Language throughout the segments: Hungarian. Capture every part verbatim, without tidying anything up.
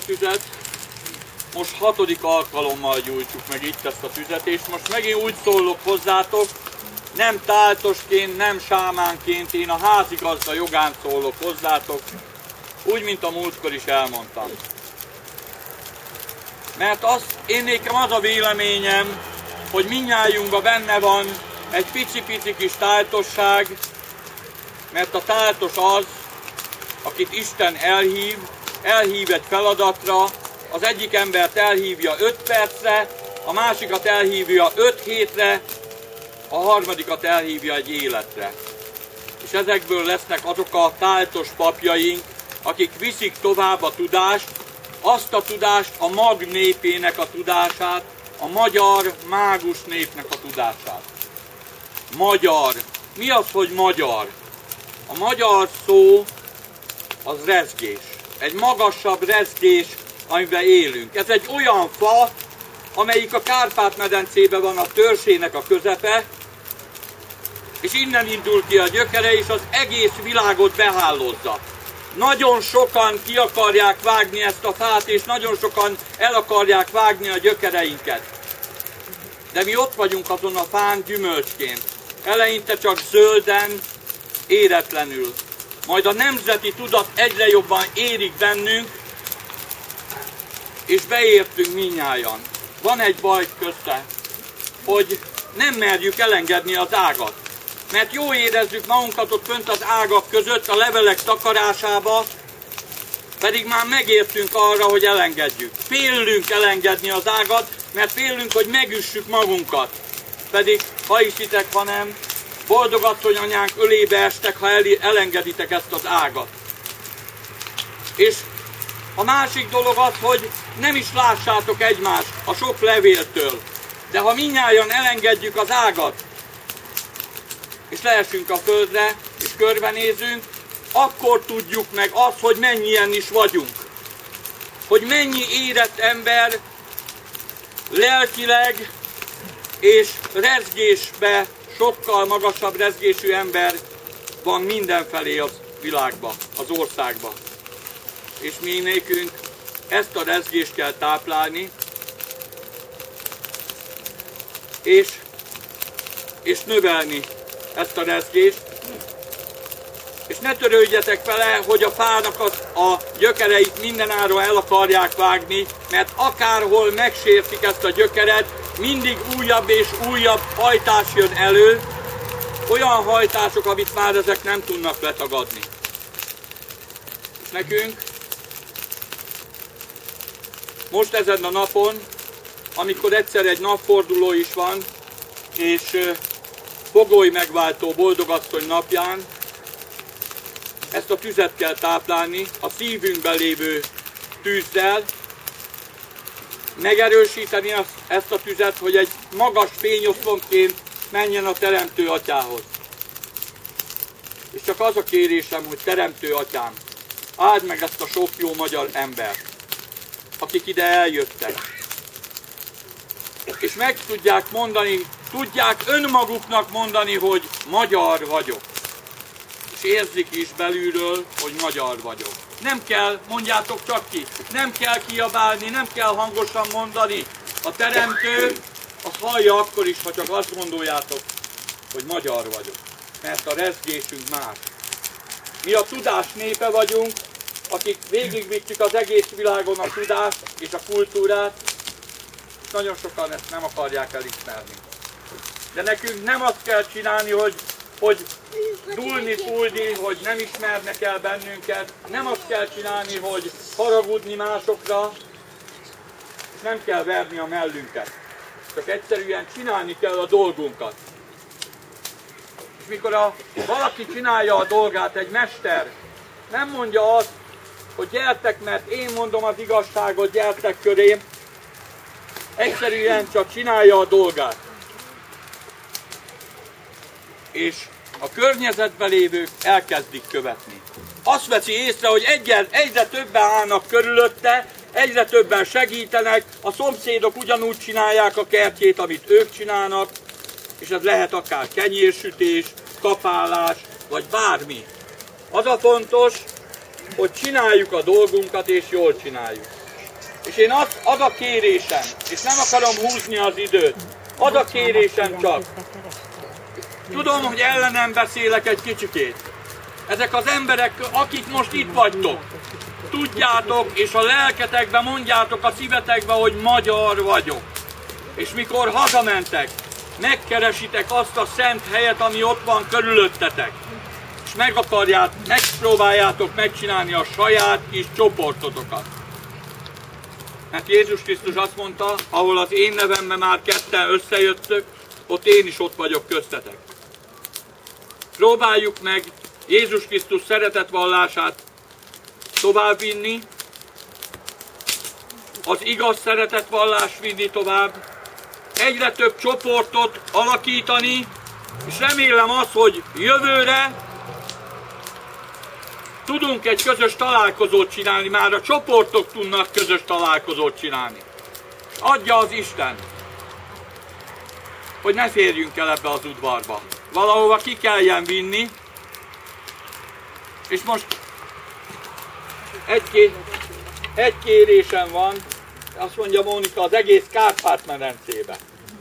tüzet. Most hatodik alkalommal gyújtjuk meg itt ezt a tüzet, és most megint úgy szólok hozzátok, nem táltosként, nem sámánként, én a házigazda jogán szólok hozzátok, úgy, mint a múltkor is elmondtam. Mert az, én nekem az a véleményem, hogy mindnyájunkban benne van egy pici-pici kis táltosság, mert a táltos az, akit Isten elhív, elhív egy feladatra, az egyik embert elhívja öt percre, a másikat elhívja öt hétre, a harmadikat elhívja egy életre. És ezekből lesznek azok a táltos papjaink, akik viszik tovább a tudást, azt a tudást, a mag népének a tudását, a magyar mágus népnek a tudását. Magyar. Mi az, hogy magyar? A magyar szó az rezgés. Egy magasabb rezgés, amiben élünk. Ez egy olyan fa, amelyik a Kárpát-medencében van a törsének a közepe, és innen indul ki a gyökere, és az egész világot behálózza. Nagyon sokan ki akarják vágni ezt a fát, és nagyon sokan el akarják vágni a gyökereinket. De mi ott vagyunk azon a fán gyümölcsként. Eleinte csak zölden, éretlenül. Majd a nemzeti tudat egyre jobban érik bennünk, és beértünk mindnyájan. Van egy baj közte, hogy nem merjük elengedni az ágat. Mert jó érezzük magunkat ott fönt az ágak között, a levelek takarásába, pedig már megértünk arra, hogy elengedjük. Félünk elengedni az ágat, mert félünk, hogy megüssük magunkat. Pedig, ha hiszitek, ha nem, boldogasszony anyánk ölébe estek, ha elengeditek ezt az ágat. És a másik dolog az, hogy nem is lássátok egymást a sok levéltől. De ha mindnyájan elengedjük az ágat, és leesünk a földre, és körbenézünk, akkor tudjuk meg azt, hogy mennyien is vagyunk. Hogy mennyi érett ember lelkileg és rezgésbe, sokkal magasabb rezgésű ember van mindenfelé a világban, az országban. És mi nékünk ezt a rezgést kell táplálni, és, és növelni ezt a rezgést, és ne törődjetek vele, hogy a fának az, a gyökereit mindenáron el akarják vágni, mert akárhol megsértik ezt a gyökeret, mindig újabb és újabb hajtás jön elő, olyan hajtások, amit már ezek nem tudnak letagadni. És nekünk most ezen a napon, amikor egyszer egy napforduló is van, és fogoly megváltó boldogasszony napján, ezt a tüzet kell táplálni, a szívünkben lévő tűzzel, megerősíteni ezt a tüzet, hogy egy magas fényoszlopként menjen a Teremtő Atyához. És csak az a kérésem, hogy Teremtő Atyám, áld meg ezt a sok jó magyar embert, akik ide eljöttek, és meg tudják mondani, tudják önmaguknak mondani, hogy magyar vagyok. És érzik is belülről, hogy magyar vagyok. Nem kell, mondjátok csak ki, nem kell kiabálni, nem kell hangosan mondani. A Teremtő azt hallja akkor is, ha csak azt gondoljátok, hogy magyar vagyok. Mert a rezgésünk más. Mi a tudás népe vagyunk, akik végigvittük az egész világon a tudást és a kultúrát, és nagyon sokan ezt nem akarják elismerni. De nekünk nem azt kell csinálni, hogy, hogy dúlni, fúlni, hogy nem ismernek el bennünket, nem azt kell csinálni, hogy haragudni másokra, és nem kell verni a mellünket. Csak egyszerűen csinálni kell a dolgunkat. És mikor a, valaki csinálja a dolgát, egy mester, nem mondja azt, hogy gyertek, mert én mondom az igazságot, gyertek körém, egyszerűen csak csinálja a dolgát. És a környezetben lévők elkezdik követni. Azt veszi észre, hogy egyre, egyre többen állnak körülötte, egyre többen segítenek, a szomszédok ugyanúgy csinálják a kertjét, amit ők csinálnak, és ez lehet akár kenyérsütés, kapálás, vagy bármi. Az a fontos, hogy csináljuk a dolgunkat, és jól csináljuk. És én az, az a kérésem, és nem akarom húzni az időt, az a kérésem csak. Tudom, hogy ellenem beszélek egy kicsikét. Ezek az emberek, akik most itt vagytok, tudjátok, és a lelketekbe mondjátok a szívetekbe, hogy magyar vagyok. És mikor hazamentek, megkeresitek azt a szent helyet, ami ott van körülöttetek. És meg akarjátok, megpróbáljátok megcsinálni a saját kis csoportotokat. Mert Jézus Krisztus azt mondta, ahol az én nevemben már ketten összejöttök, ott én is ott vagyok köztetek. Próbáljuk meg Jézus Krisztus szeretetvallását továbbvinni, az igaz szeretetvallást vinni tovább, egyre több csoportot alakítani, és remélem az, hogy jövőre tudunk egy közös találkozót csinálni, már a csoportok tudnak közös találkozót csinálni. Adja az Isten, hogy ne férjünk el ebbe az udvarba. Valahova ki kelljen vinni, és most egy, ké, egy kérésem van, azt mondja Mónika, az egész Kárpát-medencébe.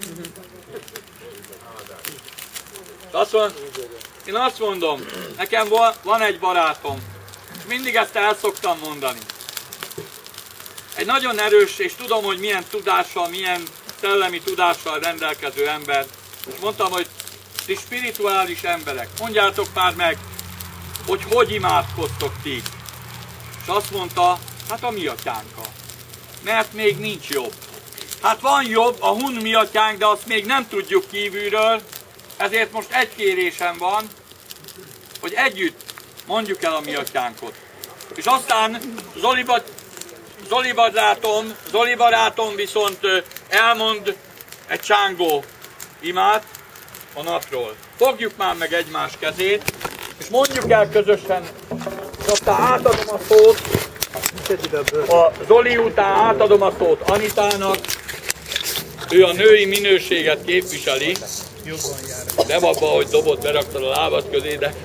Azt mond, én azt mondom, nekem van egy barátom, mindig ezt el szoktam mondani. Egy nagyon erős, és tudom, hogy milyen tudással, milyen szellemi tudással rendelkező ember. És mondtam, hogy ti spirituális emberek, mondjátok már meg, hogy hogy imádkoztok ti. És azt mondta, hát a mi atyánkkal. Mert még nincs jobb. Hát van jobb, a hun mi atyánk, de azt még nem tudjuk kívülről, ezért most egy kérésem van, hogy együtt mondjuk el a mi atyánkot. És aztán Zoli, Zoli, barátom, Zoli barátom viszont elmond egy csángó imát a napról. Fogjuk már meg egymás kezét, és mondjuk el közösen, és aztán átadom a szót, a Zoli után átadom a szót Anitának, ő a női minőséget képviseli, nem abba, hogy dobot beraktad a lábad közé, de...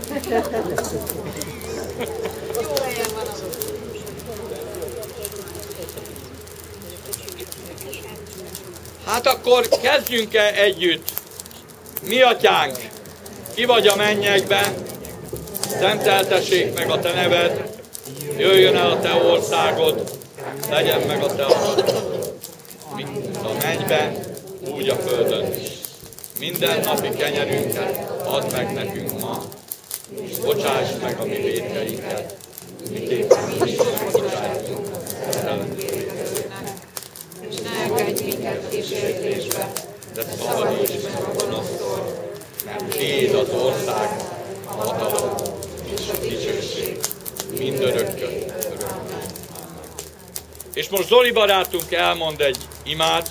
Hát akkor kezdjünk el együtt. Mi atyánk, ki vagy a mennyekben, szenteltessék meg a te neved, jöjjön el a te országod, legyen meg a te akaratod, mint a mennyben, úgy a földön is. Minden napi kenyerünket add meg nekünk ma, és bocsáss meg a mi vétkeinket, miképpen mi is megbocsájtunk és ne engedj minket kísértésbe, de szabadíts meg a gonosztól, mert tiéd az ország, a hatalom és a dicsőség mindörökkön. És most Zoli barátunk elmond egy imát.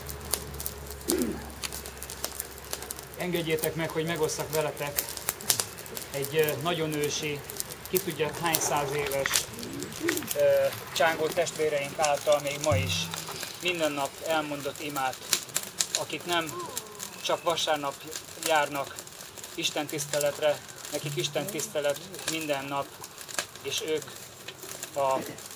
Engedjétek meg, hogy megosszak veletek egy nagyon ősi, ki tudja hány száz éves csángó testvéreink által még ma is minden nap elmondott imát, akik nem csak vasárnap járnak Isten tiszteletre, nekik Isten tisztelet minden nap, és ők, a,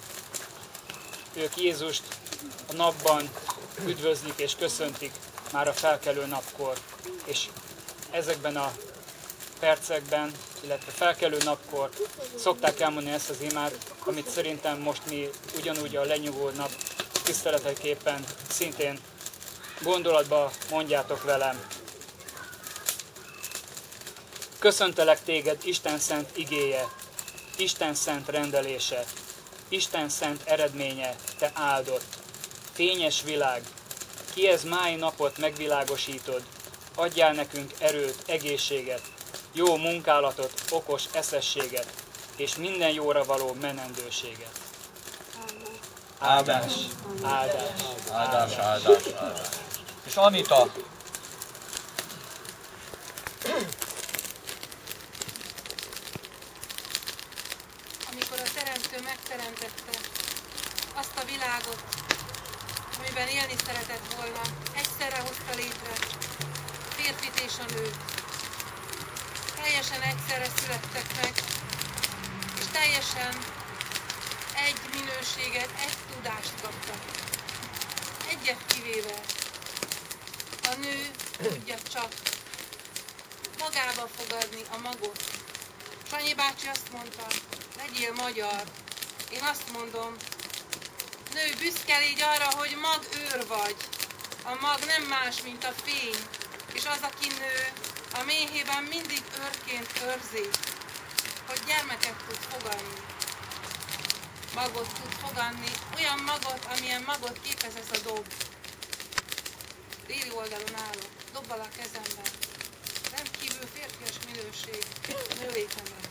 ők Jézust a napban üdvözlik és köszöntik már a felkelő napkor. És ezekben a percekben, illetve felkelő napkor szokták elmondani ezt az imát, amit szerintem most mi ugyanúgy a lenyugvó nap tiszteleteképpen szintén gondolatba mondjátok velem. Köszöntelek téged, Isten szent igéje, Isten szent rendelése, Isten szent eredménye, te áldott, fényes világ, ki ez máj napot megvilágosítod, adjál nekünk erőt, egészséget, jó munkálatot, okos eszességet, és minden jóra való menendőséget. Áldás, áldás, Áldás, áldás, áldás. És Anita, amikor a Teremtő megteremtette azt a világot, amiben élni szeretett volna, egyszerre hozta létre férfit és a nőt. Teljesen egyszerre születtek meg, és teljesen egy minőséget, egy tudást kaptak. Egyet kivéve. A nő tudja csak magába fogadni a magot. Sanyi bácsi azt mondta, legyél magyar. Én azt mondom, nő, büszke légy arra, hogy magőr vagy. A mag nem más, mint a fény. És az, aki nő, a méhében mindig őrként őrzi, hogy gyermeket tud fogadni. Magot tud fogadni, olyan magot, amilyen magot képez ez a dob. Déli oldalon állok, dobbal a kezemben. Rendkívül férfias minőség, nőlétemben.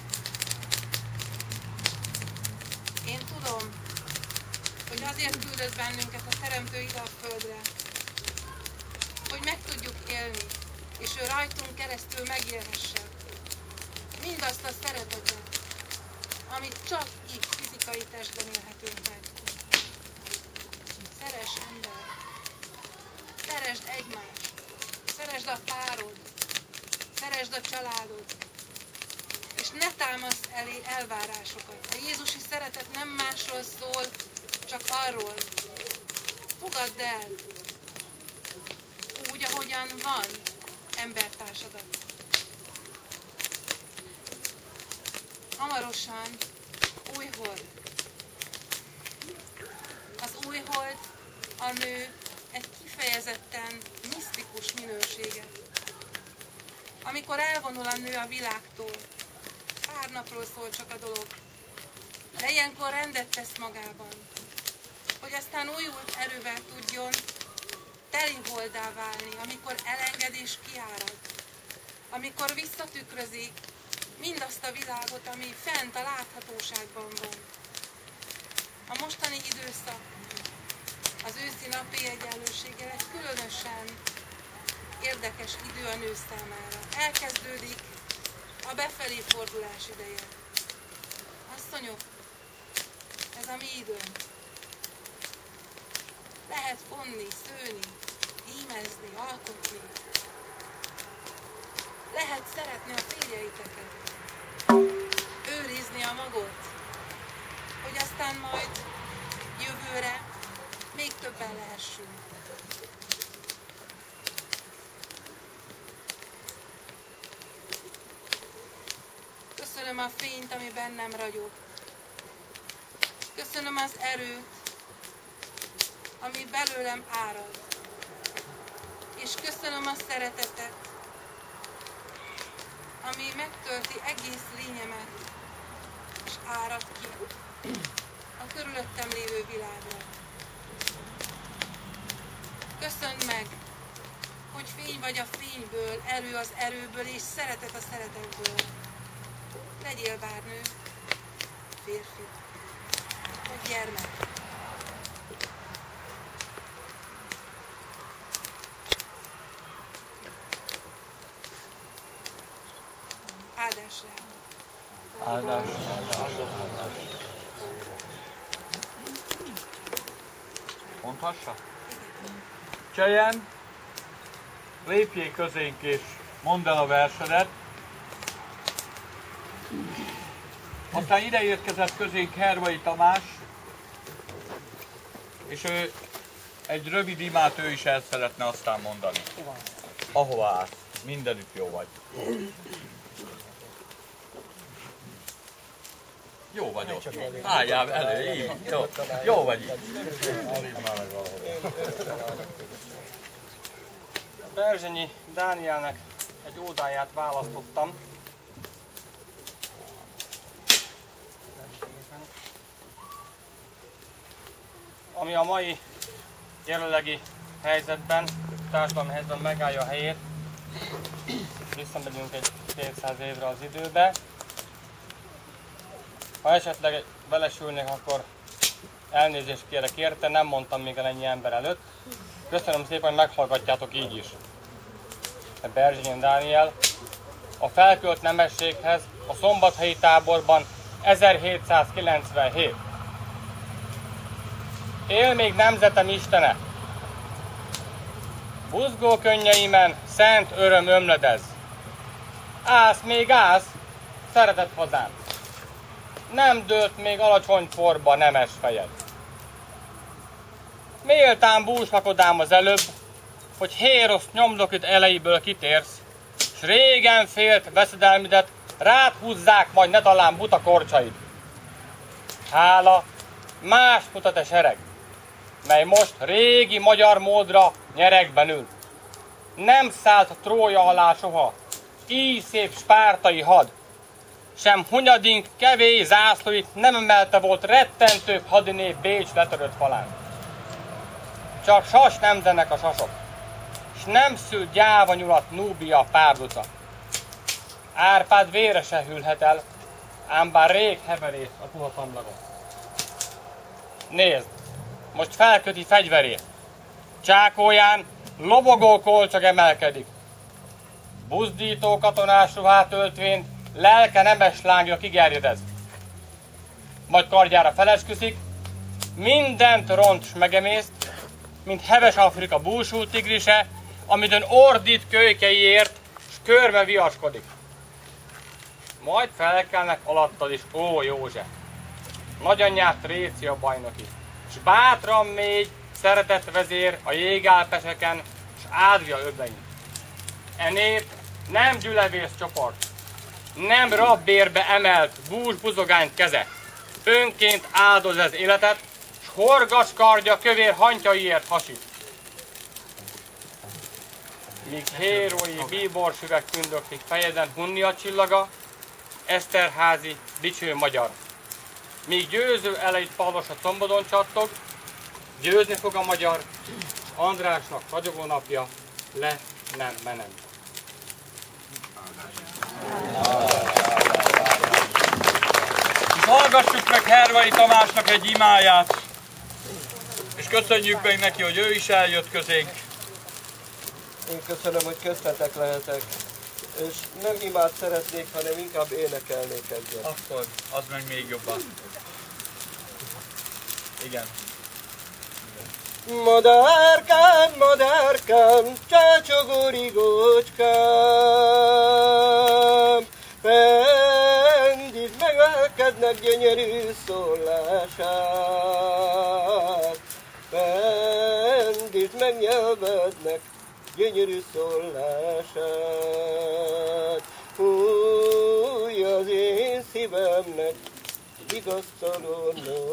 Én tudom, hogy azért küldött bennünket a Teremtő ide a földre, hogy meg tudjuk élni, és ő rajtunk keresztül megélhesse mindazt a szeretetet, amit csak így fizikai testben élhetünk meg. Szeress ember, szeresd egymást, szeresd a párod, szeresd a családod, és ne támaszd elé elvárásokat. A jézusi szeretet nem másról szól, csak arról. Fogadd el, úgy, ahogyan van embertársadat. Hamarosan újhold. Az újhold, a nő egy kifejezetten misztikus minősége. Amikor elvonul a nő a világtól, pár napról szól csak a dolog, de ilyenkor rendet tesz magában, hogy aztán újult erővel tudjon teliholdá válni, amikor elenged és kiárad, amikor visszatükrözik mindazt a világot, ami fent a láthatóságban van. A mostani időszak, az őszi napi egyenlőséggel egy különösen érdekes idő a nő számára. Elkezdődik a befelé fordulás ideje. Asszonyok, ez a mi időnk. Lehet vonni, szőni, ímezni, alkotni. Lehet szeretni a férjeiteket. Őrizni a magot, hogy aztán majd jövőre még többen lehessünk. Köszönöm a fényt, ami bennem ragyog. Köszönöm az erőt, ami belőlem árad. És köszönöm a szeretetet, ami megtölti egész lényemet, és árad ki a körülöttem lévő világra. Köszönd meg, hogy fény vagy a fényből, erő az erőből, és szeretet a szeretetből. Legyél bár nő, férfi, vagy gyermek. Áldásra. Áldásra. Mondhassa? Csejen, lépjél közénk és mondd el a versedet. Aztán ide érkezett közénk Hervai Tamás, és ő egy rövid imát ő is el szeretne aztán mondani. Ahova állsz, mindenütt jó vagy. Jó vagy ott. Álljál elő, így. Jó, jó vagy így. Berzsenyi Dánielnek egy ódáját választottam. Ami a mai jelenlegi helyzetben, társadalmi helyzetben megállja a helyét. Visszamegyünk egy kétszáz évre az időbe. Ha esetleg belesülnék, akkor elnézést kérek érte, nem mondtam még el ennyi ember előtt. Köszönöm szépen, hogy meghallgatjátok így is. Berzsenyi Dániel a felkölt nemességhez a szombathelyi táborban ezerhétszázkilencvenhét. Él még nemzetem Istene! Buzgó könnyeimen szent öröm ömlödez. Állsz, még állsz, szeretett hazám! nem dőlt még alacsony porba nemes fejed. Méltán búslakodám az előbb, hogy Hérosz nyomdokit elejéből kitérsz, s régen félt veszedelmidet rád húzzák majd ne talán buta korcsaid. Hála, más mutat a sereg, mely most régi magyar módra nyeregben ül. Nem szállt a Trója alá soha, így szép spártai had, sem Hunyadink kevés zászlóit nem emelte volt rettentőbb hadinép Bécs letörött falán. Csak sas nem zenek a sasok, s nem szül gyáva nyulat Núbia párduca. Árpád vére se hűlhet el, ám bár rég heverét a puha pamlagon. Nézd, most felköti fegyverét, csákóján lobogó kolcsag emelkedik. Buzdító katonás ruhát öltvén lelke nemes lángja kigerjedez. Majd kardjára felesküszik, mindent ront s megemészt, mint heves Afrika búsult tigrise, amidőn ordít kölykeiért, s körbe viaskodik. Majd felkelnek alattad is, ó József, nagyanyját Trécia bajnoki, s bátran mégy, szeretett vezér a jégálpeseken, s Ádria öblein. E nép nem gyülevész csoport, nem rabbérbe emelt bús-buzogányt keze, önként áldoz ez életet, s horgas kardja kövér hantyaiért hasít. Míg hérói bíborsüveg tündöklik fejeden Hunnia csillaga, Eszterházi dicső magyar. Míg győző elejét Pavlos a combodon csattog, győzni fog a magyar, Andrásnak ragyogó napja le nem menem. És hallgassuk meg Hervai Tamásnak egy imáját, és köszönjük meg neki, hogy ő is eljött közénk. Én köszönöm, hogy köztetek lehetek, és nem imát szeretnék, hanem inkább énekelnék egyet. Akkor az meg még jobban. Igen. Madárkám, madárkám, csácsogó rigócskám, pendít megelkednek gyönyörű szólását, pendít megnyelvednek gyönyörű szólását. Fúj az én szívemnek vigasztaló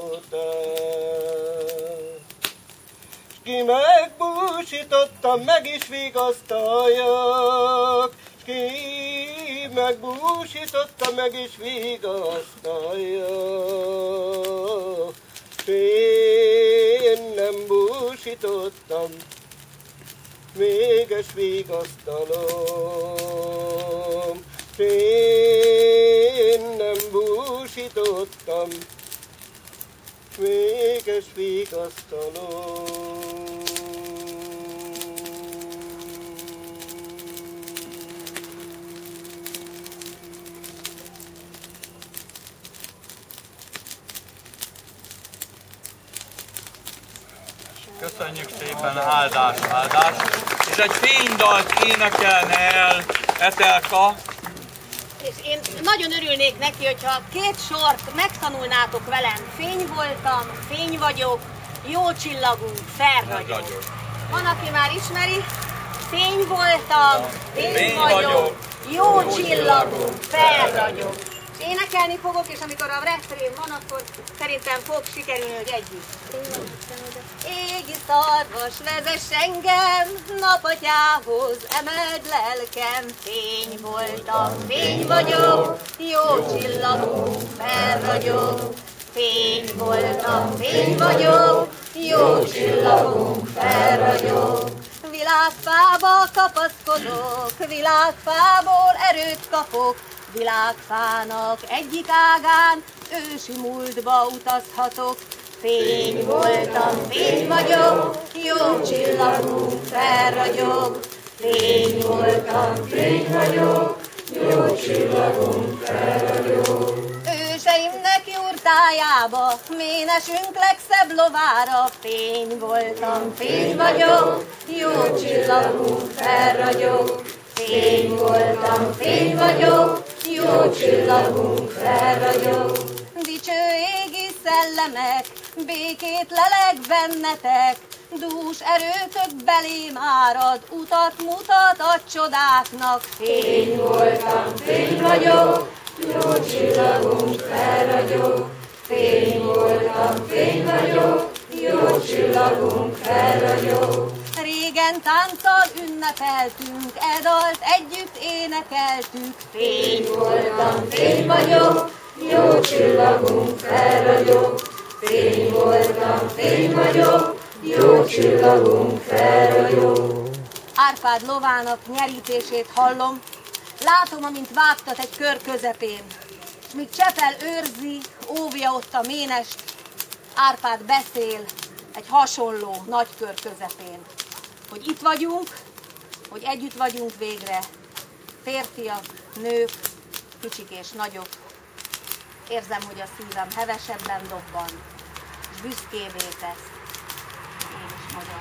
nótát. Ki megbúsítottam, meg is vigasztaljak, ki megbúsítottam, meg is vigasztaljak. Én nem búsítottam, mégis vigasztalom. Én nem búsítottam, mégis vigasztalom. Köszönjük szépen, áldás, áldás. És egy fénydalt énekelne el Etelka. És én nagyon örülnék neki, hogyha két sort megtanulnátok velem. Fény voltam, fény vagyok, jó csillagunk, felragyog. Van, aki már ismeri? Fény voltam, fény, fény vagyok, vagyok, jó csillagunk, felragyog. És énekelni fogok, és amikor a refrén van, akkor szerintem fog sikerülni, hogy együtt. Égi szarvas, vezess engem napatyához, emeld lelkem. Fény voltam, fény vagyok, jó csillagunk, felragyog. Fény voltam, fény vagyok, jó csillagunk, felragyog. Világfába kapaszkodok, világfából erőt kapok, világfának egyik ágán ősi múltba utazhatok. Fény voltam, fény vagyok, jó csillagunk, felragyog. Fény voltam, fény vagyok, jó csillagunk, felragyog. Őseimnek jurtájába, ménesünk legszebb lovára. Fény voltam, fény vagyok, jó csillagunk, felragyog. Fény voltam, fény vagyok, jó csillagunk, felragyog. szellemek, békét leleg bennetek, dús erőtök belém árad, utat mutat a csodáknak. Fény voltam, fény vagyok, jó csillagunk felragyog. Fény voltam, fény vagyok, jó csillagunk felragyog. Régen tánccal ünnepeltünk, e dalt együtt énekeltük. Fény voltam, fény vagyok, jó csillagunk felragyog. Fény voltam, fény vagyok, jó csillagunk felragyog. Árpád lovának nyerítését hallom, látom, amint vágtat egy kör közepén. S míg Csepel őrzi, óvja ott a ménest, Árpád beszél egy hasonló nagy kör közepén. Hogy itt vagyunk, hogy együtt vagyunk végre, férfiak, nők, kicsik és nagyok. Érzem, hogy a szívem hevesebben dobban, és büszkévé tesz. Én is magyar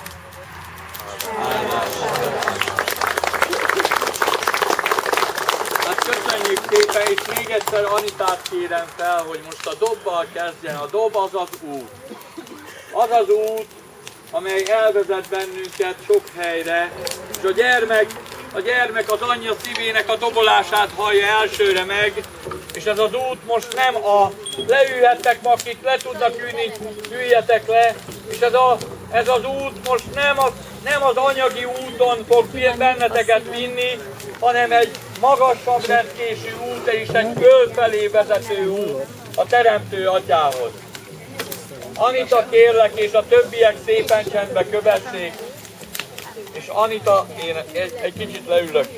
Hát köszönjük szépen, és még egyszer Anitát kérem fel, hogy most a dobbal kezdjen. A dob az az út. Az az út, amely elvezet bennünket sok helyre, és a gyermek, a gyermek az anyja szívének a dobolását hallja elsőre meg, és ez az út most nem a leülhettek, akik le tudnak ülni, üljetek le, és ez, a, ez az út most nem, a, nem az anyagi úton fog benneteket vinni, hanem egy magasabb rendkésű út, és egy fölfelé vezető út a Teremtő Atyához. Anita, kérlek, és a többiek szépen csendbe kövessék, és Anita, én egy, egy kicsit leülök.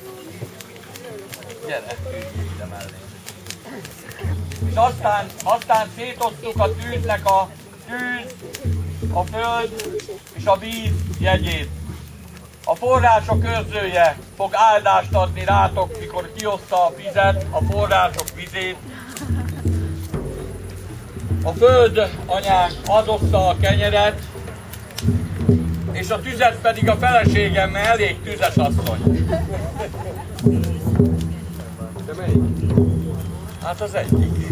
Gyere, ide mellé. És aztán, aztán szétoztuk a tűznek a tűz, a föld és a víz jegyét. A források őrzője fog áldást adni rátok, mikor kioszta a vizet, a források vizét. A föld anyánk adotta a kenyeret, és a tüzet pedig a feleségem, mert elég tüzes asszony. De melyik? Hát az egyik.